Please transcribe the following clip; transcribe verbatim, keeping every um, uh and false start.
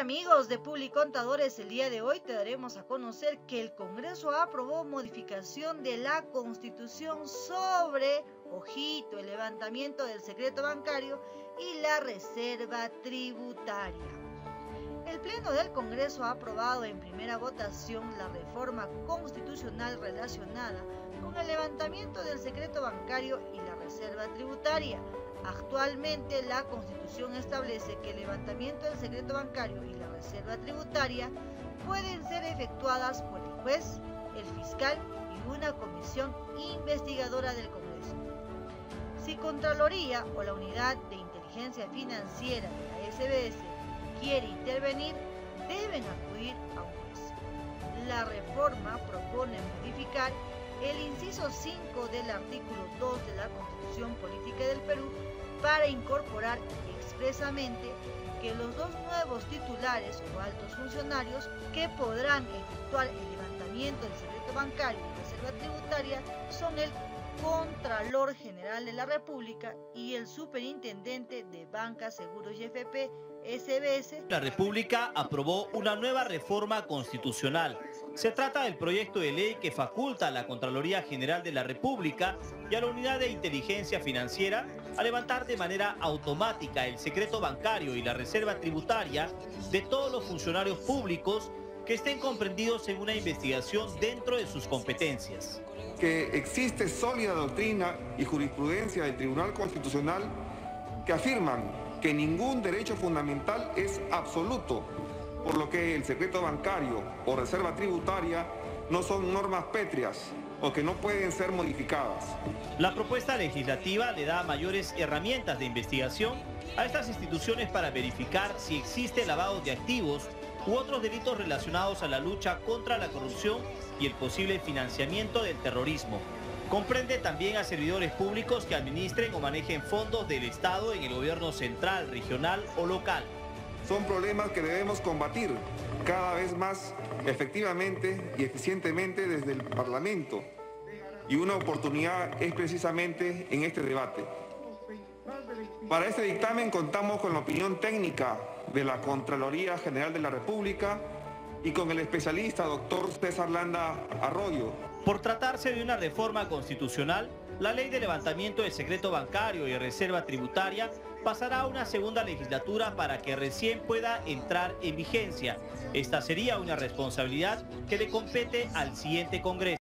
amigos de Publicontadores, el día de hoy te daremos a conocer que el Congreso aprobó modificación de la Constitución sobre, ojito, el levantamiento del secreto bancario y la reserva tributaria. El Pleno del Congreso ha aprobado en primera votación la reforma constitucional relacionada con el levantamiento del secreto bancario y la reserva tributaria. Actualmente, la Constitución establece que el levantamiento del secreto bancario y la reserva tributaria pueden ser efectuadas por el juez, el fiscal y una comisión investigadora del Congreso. Si Contraloría o la Unidad de Inteligencia Financiera de la S B S quiere intervenir, deben acudir a un juez. La reforma propone modificar el inciso cinco del artículo dos de la Constitución Política del Perú para incorporar expresamente que los dos nuevos titulares o altos funcionarios que podrán efectuar el levantamiento del secreto bancario y reserva tributaria son el Contralor General de la República y el Superintendente de Banca, Seguros y F P, S B S. La República aprobó una nueva reforma constitucional. Se trata del proyecto de ley que faculta a la Contraloría General de la República y a la Unidad de Inteligencia Financiera a levantar de manera automática el secreto bancario y la reserva tributaria de todos los funcionarios públicos que estén comprendidos en una investigación dentro de sus competencias. Que existe sólida doctrina y jurisprudencia del Tribunal Constitucional que afirman que ningún derecho fundamental es absoluto, por lo que el secreto bancario o reserva tributaria no son normas pétreas o que no pueden ser modificadas. La propuesta legislativa le da mayores herramientas de investigación a estas instituciones para verificar si existe lavado de activos u otros delitos relacionados a la lucha contra la corrupción y el posible financiamiento del terrorismo. Comprende también a servidores públicos que administren o manejen fondos del Estado en el gobierno central, regional o local. Son problemas que debemos combatir cada vez más efectivamente y eficientemente desde el Parlamento. Y una oportunidad es precisamente en este debate. Para este dictamen contamos con la opinión técnica de la Contraloría General de la República y con el especialista doctor César Landa Arroyo. Por tratarse de una reforma constitucional, la ley de levantamiento del secreto bancario y reserva tributaria pasará a una segunda legislatura para que recién pueda entrar en vigencia. Esta sería una responsabilidad que le compete al siguiente Congreso.